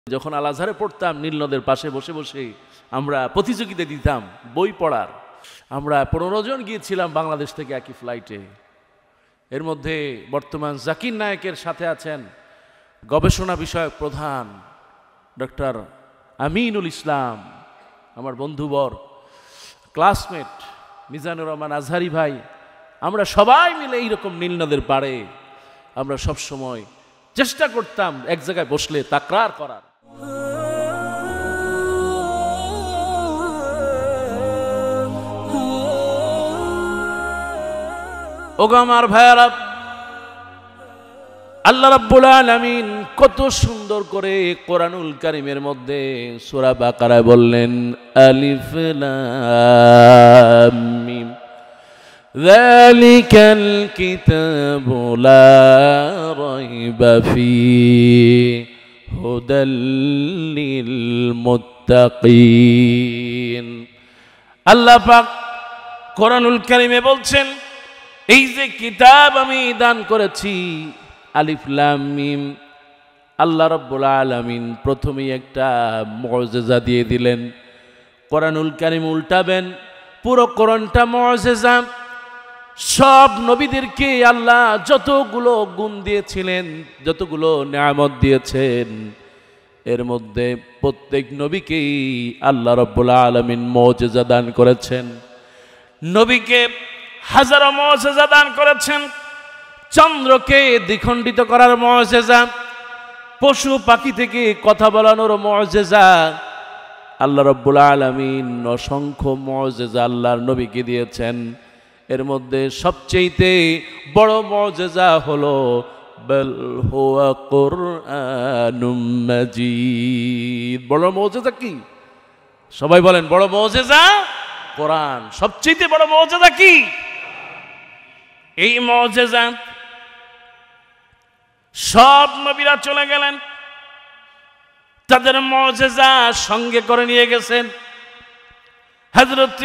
যখন আল আজহারে পড়তাম নীল নদের পাশে বসে বসে আমরা প্রতিযোগিতা দিতাম বই পড়ার। আমরা 15 জন গিয়েছিলাম বাংলাদেশ থেকে একই ফ্লাইটে। এর মধ্যে বর্তমান জাকির নায়েকের সাথে আছেন গবেষণা বিষয়ক প্রধান ডক্টর আমিনুল ইসলাম, আমার বন্ধুবর ক্লাসমেট মিজানুর রহমান আজহারি ভাই। আমরা সবাই মিলে এইরকম নীল নদের পাড়ে আমরা সবসময় চেষ্টা করতাম এক জায়গায় বসলে তাকরার করার। ওগো আমার ভাইয়ারা, আল্লাহ রাব্বুল আলামিন কত সুন্দর করে কোরআনুল কারীমের মধ্যে সূরা বাকারায় বললেন আলিফ লাম মিম যালিকাল কিতাবু লা রাইবা ফীহি হুদাল লিল মুত্তাকিন। আল্লাহ পাক কোরআনুল কারীমে বলছেন এই যে কিতাব আমি দান করেছি আলিফ লাম মিম, আল্লাহ রাব্বুল আলামিন প্রথমেই একটা মুআজিজা দিয়ে দিলেন। কোরআনুল কারীম উল্টাবেন, পুরো কোরআনটা মুআজিজা। সব নবীদেরকে আল্লাহ যতগুলো গুণ দিয়েছিলেন, যতগুলো নিয়ামত দিয়েছেন, এর মধ্যে প্রত্যেক নবীকেই আল্লাহ রাব্বুল আলামিন মুআজিজা দান করেছেন। নবীকে হাজারো মুআজিজা দান করেছেন। চন্দ্রকে দ্বিখণ্ডিত করার মুআজিজা, পশু পাখি থেকে কথা বলানোর মুআজিজা, আল্লাহ রাব্বুল আলামিন অসংখ্য মুআজিজা আল্লাহর নবীকে দিয়েছেন। এর মধ্যে সবচেয়ে বড় মুআজিজা হলো বাল হুয়া কুরআনুম মাজিদ। বড় মুআজিজা কি? সবাই বলেন, বড় মুআজিজা কোরআন। সবচেয়ে বড় মুআজিজা কি? এই মুআজিজা সব নবীরা চলে গেলেন, তাদের মুআজিজা সঙ্গে করে নিয়ে গেছেন। হযরত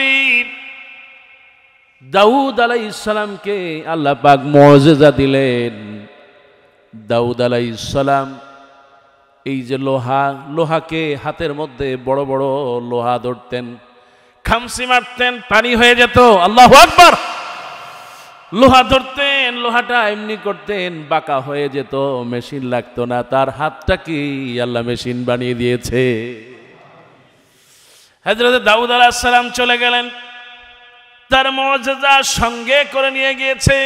দাউদ আলাইহিস সালামকে আল্লাহ পাক মুআজিজা দিলেন। দাউদ আলাইহিস সালাম এই যে লোহাকে হাতের মধ্যে বড় বড় লোহা ধরতেন, খামসি মারতেন, পানি হয়ে যেত। আল্লাহু আকবার। লোহা ধরতেন, লোহাটা এমনি করতেন, বাঁকা হয়ে যেত, মেশিন লাগতো না। তার হাতটা কি আল্লাহ মেশিন বানিয়ে দিয়েছে। হযরত দাউদ আলাইহিস সালাম চলে গেলেন, তার মুআজিজা সঙ্গে করে নিয়ে গিয়েছে।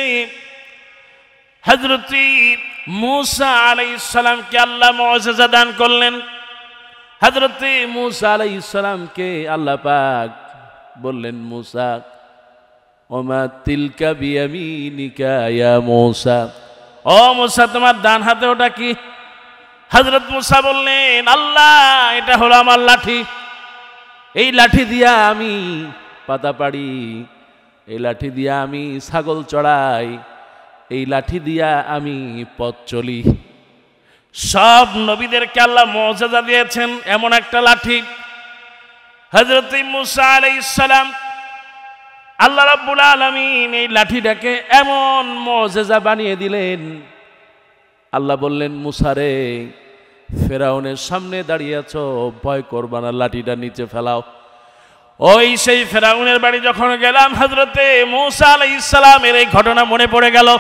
হযরত মূসা আলাইহিস সালামকে আল্লাহ মুআজিজা দান করলেন। হযরত মূসা আলাইহিস সালামকে আল্লাহ পাক বললেন, মূসা ওমা তিলকা বিয়ামিনিকা ইয়া মূসা, ও মূসা তোমার ডান হাতে ওটা কি? হযরত মূসা বললেন, আল্লাহ এটা হলো আমার লাঠি, এই লাঠি দিয়া আমি পাতা পাড়ি, এই লাঠি দিয়া আমি ছাগল চড়াই, এই লাঠি দিয়া আমি পথ চলি। সব নবীদেরকে আল্লাহ মুআজিজা দিয়েছেন এমন একটা লাঠি। হযরত মূসা আলাইহিস সালাম আল্লাহ রাব্বুল আলামিন এই লাঠিটাকে এমন মুআজিজা বানিয়ে দিলেন। আল্লাহ বললেন, মূসা রে, ফেরাউনের সামনে দাঁড়িয়ে আছো, ভয় করবা না, লাঠিটা নিচে ফেলাও। ওই সেই ফেরাউনের বাড়ি যখন গেলাম, হযরতে মূসা আলাইহিস সালামের এই ঘটনা মনে পড়ে গেল।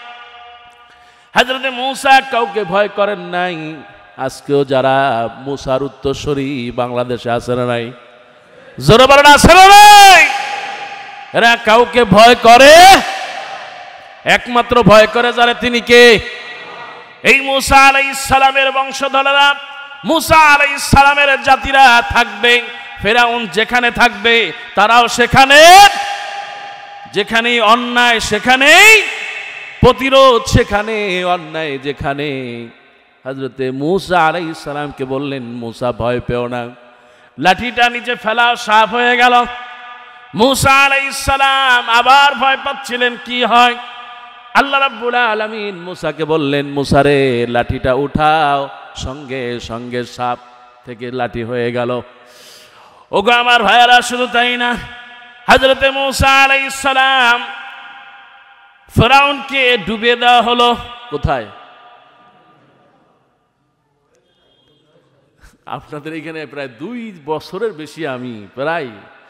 হযরতে মূসা কাউকে ভয় করেন নাই। আজকেও যারা মূসার উত্তরসূরি বাংলাদেশে আছে না নাই? জোরে বলেন, আছে না নাই? এরা কাউকে ভয় করে, একমাত্র ভয় করে যারা, তিনি কে? এই মূসা আলাইহিস সালামের বংশধরেরা, মূসা আলাইহিস সালামের জাতিরা থাকবে। ফেরাউন যেখানে থাকবে তারাও সেখানে, যেখানেই অন্যায় সেখানেই প্রতিরোধ, সেখানে অন্যায় যেখানে। হযরতে মূসা আলাইহিস সালামকে বললেন, মূসা ভয় পেও না, লাঠিটা নিচে ফেলাও, সাফ হয়ে গেল। মূসা আলাইহিস সালাম আবার ভয় পাচ্ছিলেন, কি হয়? আল্লাহ রাব্বুল আলামিন মূসাকে বললেন, মূসা রে, লাঠিটা উঠাও, সঙ্গে সঙ্গে সাপ থেকে লাঠি হয়ে গেল। ওগো আমার ভাইয়ারা, শুধু তাই না, হযরতে মূসা আলাইহিস সালাম ফেরাউনকে ডুবিয়ে দেওয়া হলো। কোথায়? আপনাদের এখানে প্রায় 2 বছরের বেশি আমি প্রায়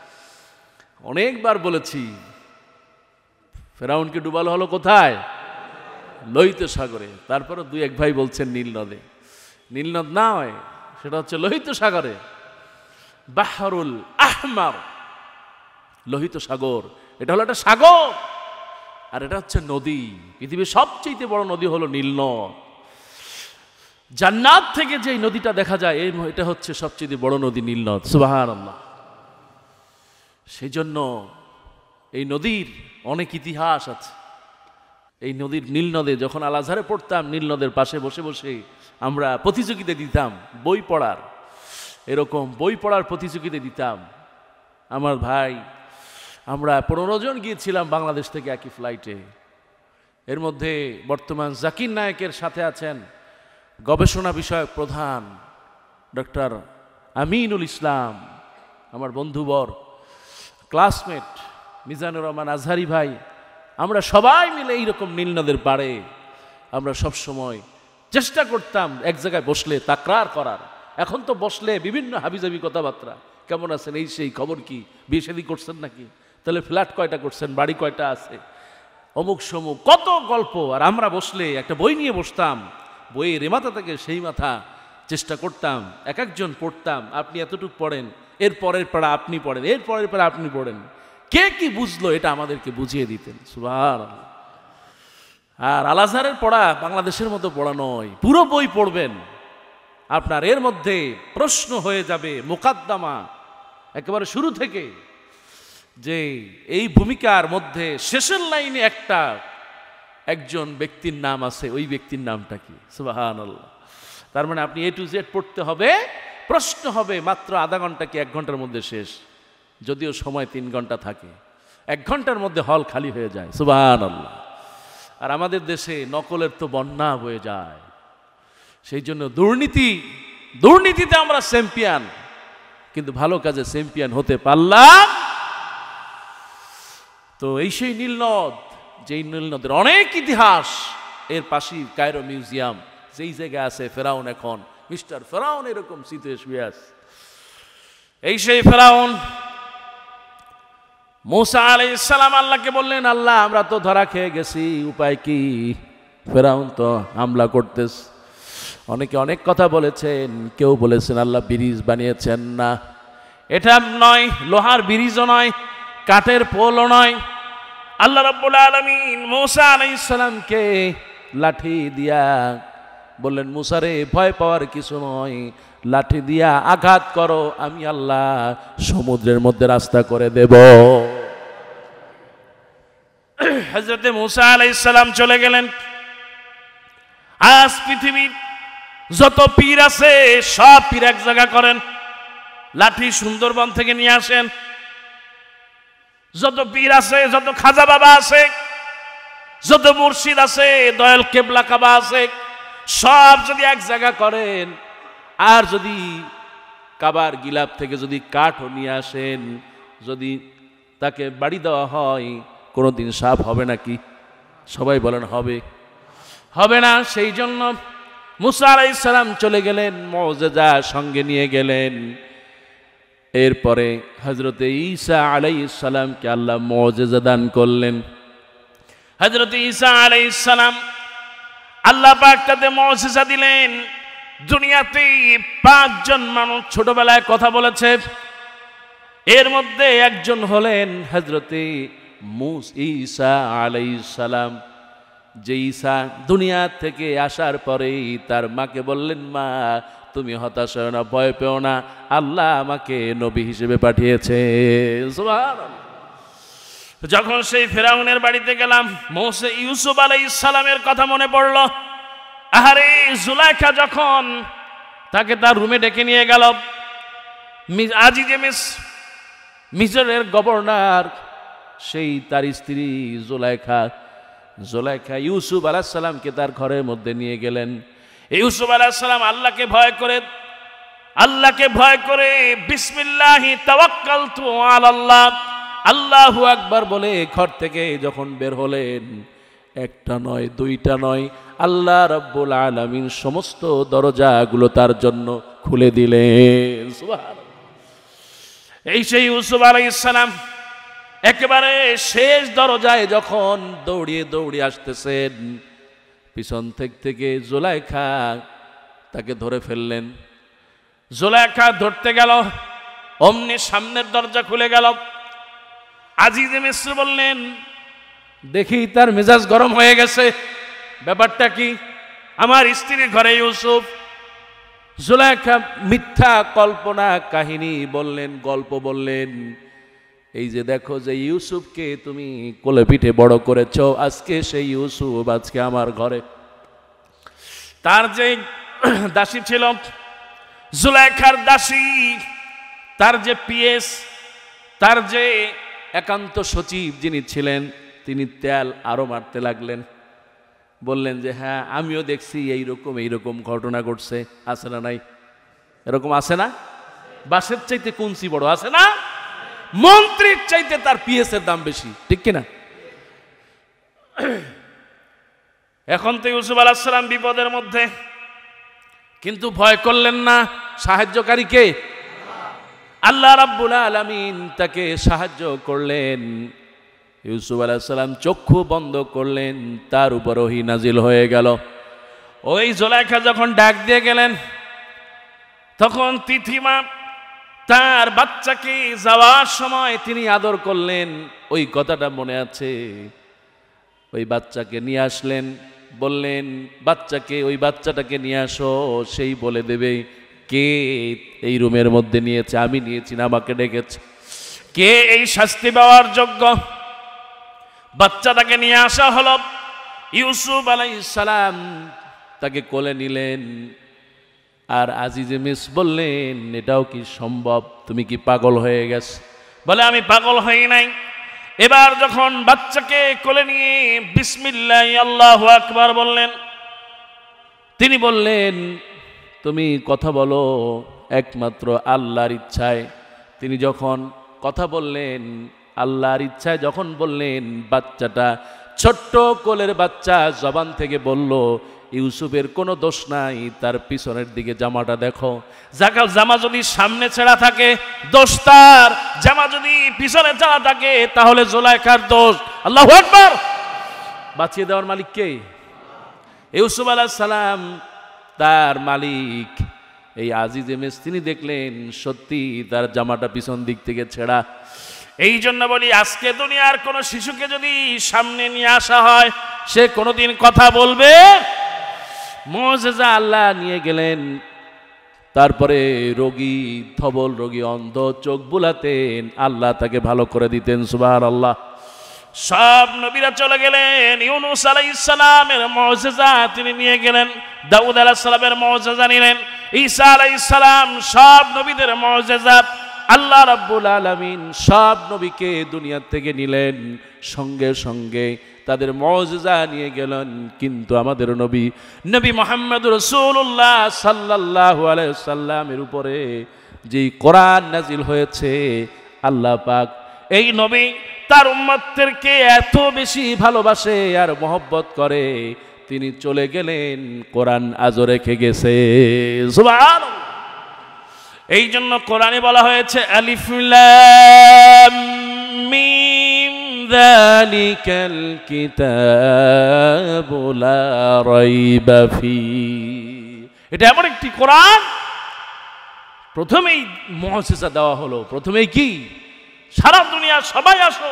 অনেকবার বলেছি, ফেরাউনকে ডুবালো হলো কোথায়? লোহিত সাগরে। তারপরে 2-1 ভাই বলছেন নীল নদে। নীল নদ নয়, সেটা হচ্ছে লোহিত সাগরে। বাহরুল আহমার, লোহিত সাগর, এটা হলো একটা সাগর, আর এটা হচ্ছে নদী। পৃথিবীর সবচেয়ে বড় নদী হলো নীল নদ। জান্নাত থেকে যে নদীটা দেখা যায়, এটা হচ্ছে সবচেয়ে বড় নদী, নীল নদ। সুবহানাল্লাহ। সেই জন্য এই নদীর অনেক ইতিহাস আছে। এই নদীর, নীল নদে যখন আল আজহারে পড়তাম, নীল নদের পাশে বসে বসে আমরা প্রতিযোগিতা দিতাম বই পড়ার। এরকম বই পড়ার প্রতিযোগিতা দিতাম। আমার ভাই, আমরা 15 জন গিয়েছিলাম বাংলাদেশ থেকে একই ফ্লাইটে। এর মধ্যে বর্তমান জাকির নায়েকের সাথে আছেন গবেষণা বিষয়ক প্রধান ডক্টর আমিনুল ইসলাম, আমার বন্ধুবর, ক্লাসমেট মিজানুর রহমান আজহারি ভাই। আমরা সবাই মিলে এইরকম নীল নদের পাড়ে আমরা সবসময় চেষ্টা করতাম এক জায়গায় বসলে তাকরার করার। এখন তো বসলে বিভিন্ন হাবিজাবি কথাবার্তা, কেমন আছেন, এই সেই, খবর কি, বিয়ে শাদী করছেন নাকি, তাহলে ফ্ল্যাট কয়টা করছেন, বাড়ি কয়টা আছে, অমুক সমুক, কত গল্প। আর আমরা বসলে একটা বই নিয়ে বসতাম, বইয়ের এ মাথা থেকে সেই মাথা চেষ্টা করতাম, এক একজন পড়তাম। আপনি এতটুকু পড়েন, এর পরের পাড়া আপনি পড়েন, এর পরের পাড়া আপনি পড়েন, কে কি বুঝলো এটা আমাদেরকে বুঝিয়ে দিতেন। সুবহানাল্লাহ। আর আল আজহারের পড়া বাংলাদেশের মতো পড়া নয়, পুরো বই পড়বেন আপনার এর মধ্যে প্রশ্ন হয়ে যাবে মুকাদ্দমা একেবারে শুরু থেকে, যে এই ভূমিকার মধ্যে শেষের লাইনে একজন ব্যক্তির নাম আছে, ওই ব্যক্তির নামটা কি? সুবহানাল্লাহ। তার মানে আপনি A to Z পড়তে হবে, প্রশ্ন হবে মাত্র আধা ঘন্টা কি 1 ঘন্টার মধ্যে শেষ, যদিও সময় 3 ঘন্টা থাকে। 1 ঘন্টার মধ্যে হল খালি হয়ে যায়। সুবহানাল্লাহ। আর আমাদের দেশে নকলের তো বন্যা হয়ে যায়। সেই জন্য দুর্নীতিতে আমরা চ্যাম্পিয়ন, কিন্তু ভালো কাজে চ্যাম্পিয়ন হতে পারলাম। তো এই সেই নীল নদ, যেই নীল নদের অনেক ইতিহাস। এর পাশেই কায়রো মিউজিয়াম, যেই জায়গায় আছে ফেরাউন, এখন মিস্টার ফেরাউন এরকম শীতে শুয়ে আছে। এই সেই ফেরাউন। মুসা আলাইহিস সালাম আল্লাহকে বললেন, আল্লাহ আমরা তো ধরা খেয়ে গেছি, উপায় কি? ফেরাউন তো হামলা করতেছে। অনেকে অনেক কথা বলেছেন, কেউ বলেছেন আল্লাহ ব্রিজ বানিয়েছেন না, এটা নয়, লোহার ব্রিজও নয়, কাঠের পোলও নয়। আল্লাহ রাব্বুল আলামিন মুসা আলাইহিস সালামকে লাঠি দিয়া বললেন, মুসা রে, ভয় পাওয়ার কিছু নয়, লাঠি দিয়া আঘাত করো, আমি আল্লাহ সমুদ্রের মধ্যে রাস্তা করে দেব। হযরতে মুসা আলাইহিস সালাম চলে গেলেন। আজ পৃথিবীর যত পীর আছে সব পীর এক জায়গা করেন, লাঠি সুন্দরবন থেকে নিয়ে আসেন। যত পীর আছে, যত খাজা বাবা আছে, যত মুর্শিদ আছে, দয়াল কেবলা কাবা আছে, সব যদি এক জায়গা করেন, আর যদি কাবার গিলাপ থেকে যদি কাঠও নিয়ে আসেন, যদি তাকে বাড়ি দেওয়া হয়, কোনোদিন সাপ হবে নাকি? সবাই বলেন হবে? হবে না। সেই জন্য মুসা আলাইহিস সালাম চলে গেলেন, মুআজিজা সঙ্গে নিয়ে গেলেন। এরপরে হযরতে ঈসা আলাইহিস সালামকে আল্লাহ মুআজিজা দান করলেন। হযরতে ঈসা আলাইহিস সালাম আল্লাহ পাক তাতে মুআজিজা দিলেন। দুনিয়াতে 5 জন মানুষ ছোটবেলায় কথা বলেছে, এর মধ্যে একজন হলেন হযরতে ঈসা আলাইহিস সালাম। যে ঈসা দুনিয়া থেকে আসার পরেই তার মাকে বললেন, মা তুমি হতাশ হও না, ভয় পেও না, আল্লাহ আমাকে নবী হিসেবে পাঠিয়েছে। সুবহানাল্লাহ। যখন সেই ফেরাউনের বাড়িতে গেলাম, ইউসুফ আলাইহিস সালামের কথা মনে পড়ল। আহারে, জুলাইখা যখন তাকে তার রুমে ডেকে নিয়ে গেল, আজিজে মিসরের গভর্নর, সেই তার স্ত্রী জুলাইখা ইউসুফ আলাইহিস সালামকে তার ঘরের মধ্যে নিয়ে গেলেন। ইউসুফ আলাইহিস সালাম আল্লাহকে ভয় করে বিসমিল্লাহি তাওয়াক্কালতু আলাল্লাহ, আল্লাহু আকবার বলে ঘর থেকে যখন বের হলেন, একটা নয়, দুইটা নয়, আল্লাহ রাব্বুল আলামিন সমস্ত দরজাগুলো তার জন্য খুলে দিলেন। সুবহানাল্লাহ। এই সেই ইউসুফ আলাইহিস সালাম একেবারে শেষ দরজায় যখন দৌড়িয়ে দৌড়িয়ে আসতেছেন, পিছন থেকে জুলাইখা তাকে ধরে ফেললেন। জুলাইখা ধরতে গেল, অমনি সামনের দরজা খুলে গেল। আজিজে মিস্র বললেন, দেখি তার মেজাজ গরম হয়ে গেছে, ব্যাপারটা কি? আমার স্ত্রীর ঘরে ইউসুফ। জুলাইখা মিথ্যা কল্পনা কাহিনী বললেন, গল্প বললেন, এই যে দেখো যে ইউসুফকে তুমি কোলে পিঠে বড় করেছ, আজকে সেই ইউসুফ আজকে আমার ঘরে। তার যে দাসী ছিল, জুলাইখার দাসী, তার যে পিএস, তার যে একান্ত সচিব যিনি ছিলেন, তিনি তেল আরো মারতে লাগলেন। বললেন যে হ্যাঁ, আমিও দেখছি এইরকম ঘটনা ঘটছে। আছে না নাই? এরকম আছে না? বাসের চাইতে কুঞ্চি বড়, আছে না? মন্ত্রীর চাইতে তার পিএস এর দাম বেশি, ঠিক কিনা? এখন তো ইউসুফ আলাইহিস সালাম বিপদের মধ্যে, কিন্তু ভয় করলেন না। সাহায্যকারী কে? আল্লাহ রাব্বুল আলামিন তাকে সাহায্য করলেন। ইউসুফ আলাইহিস সালাম চক্ষু বন্ধ করলেন, তার উপর ওহী নাজিল হয়ে গেল। ওই জুলাইখা যখন ডাক দিয়ে গেলেন, তখন তিথিমা তার বাচ্চাকে যাওয়ার সময় তিনি আদর করলেন, ওই কথাটা মনে আছে। ওই বাচ্চাকে নিয়ে আসলেন, বললেন বাচ্চাকে, ওই বাচ্চাটাকে নিয়ে আসো, সেই বলে দেবে কে এই রুমের মধ্যে নিয়েছে। আমি নিয়েছি না, আমাকে ডেকেছে। কে এই শাস্তি পাওয়ার যোগ্য? বাচ্চাটাকে নিয়ে আসা হলো। ইউসুফ আলাইহিস সালাম তাকে কোলে নিলেন। আর আজিজে মিস্র বললেন, এটাও কি সম্ভব? তুমি কি পাগল হয়ে গেছো? বলে আমি পাগল হই নাই। এবার যখন বাচ্চাকে কোলে নিয়ে বিসমিল্লাহ আল্লাহু আকবার বললেন, তিনি বললেন তুমি কথা বলো একমাত্র আল্লাহর ইচ্ছায়। তিনি যখন কথা বললেন, আল্লাহর ইচ্ছায় যখন বললেন, বাচ্চাটা ছোট্ট কোলের বাচ্চা জবান থেকে বলল, ইউসুফের কোনো দোষ নাই, তার পিছনের দিকে জামাটা দেখো। জামা যদি সামনে ছেঁড়া থাকে দোষ তার, জামা যদি পিছনে ছেঁড়া থাকে তাহলে জুলাইখার দোষ। আল্লাহু আকবার। বাঁচিয়ে দেওয়ার মালিক কে? ইউসুফ আলাইহিস সালাম তার মালিক। এই আজিজে মিস্র তিনি দেখলেন সত্যি তার জামাটা পিছন দিক থেকে ছেঁড়া। এই জন্য বলি, আজকে দুনিয়ার কোন শিশুকে যদি সামনে নিয়ে আসা হয়, সে কোনোদিন কথা বলবে? মুজিজা আল্লাহ নিয়ে গেলেন। তারপরে রোগী, ধবল রোগী, অন্ধ, চোখ বুলাতেন, আল্লাহ তাকে ভালো করে দিতেন। সুবহানাল্লাহ। সব নবীরা চলে গেলেন। ইউনূস আলাইহিস সালামের মুজিজা তিনি নিয়ে গেলেন, দাউদ আলাইহিস সালামের মুজিজা নিলেন, ঈসা আলাইহিস সালাম, সব নবীদের মুজিজা আল্লাহ রাব্বুল আলামিন সব নবীকে দুনিয়া থেকে নিলেন, সঙ্গে সঙ্গে তাদের মুজিজা নিয়ে গেলেন। কিন্তু আমাদের নবী মুহাম্মদ রাসূলুল্লাহ সাল্লাল্লাহু আলাইহি সাল্লামের উপরে যেই কোরআন নাজিল হয়েছে, আল্লাহ পাক এই নবী তার উম্মতদেরকে এত বেশি ভালোবাসে আর মহব্বত করে, তিনি চলে গেলেন, কোরআন আজও রেখে গেছে। সুবহানাল্লাহ। এই জন্য কোরআনে বলা হয়েছে আলিফ লাম মিম যালিকাল কিতাবু লা রাইবা ফি। এটা এমন একটি কোরআন, প্রথমেই মুজিজা দেওয়া হলো। প্রথমেই কি? সারা দুনিয়া সবাই আসো,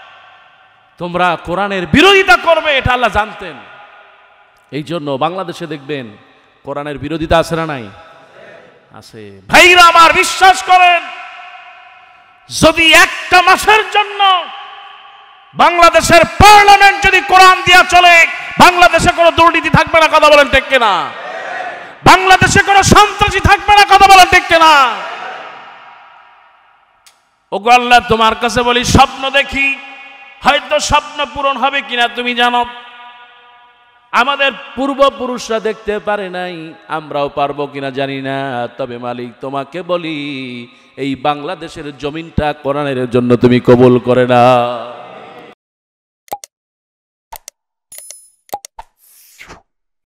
তোমরা কোরআনের বিরোধিতা করবে, এটা আল্লাহ জানতেন। এই জন্য বাংলাদেশে দেখবেন কোরআনের বিরোধিতা আছে না নাই? আছে। ভাইরা আমার, বিশ্বাস করেন, যদি একটা মাসের জন্য বাংলাদেশের পার্লামেন্ট যদি কোরআন দিয়া চলে, বাংলাদেশে কোনো দুর্নীতি থাকবে না। কথা বলেন ঠিক কিনা? বাংলাদেশে কোনো সন্ত্রাসী থাকবে না। কথা বলেন ঠিক কিনা? ওগো আল্লাহ, তোমার কাছে বলি, স্বপ্ন দেখি, হয়তো স্বপ্ন পূরণ হবে কিনা তুমি জানো। আমাদের পূর্বপুরুষরা দেখতে পারে নাই, আমরাও পারবো কিনা জানি না। তবে মালিক, তোমাকে বলি, এই বাংলাদেশের জমিনটা কোরআনের জন্য তুমি কবুল করে না।